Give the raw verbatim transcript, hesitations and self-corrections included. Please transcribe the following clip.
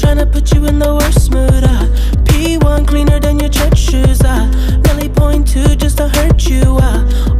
tryna put you in the worst mood, ah. P one cleaner than your church shoes, ah. Nelly point two just to hurt you, ah.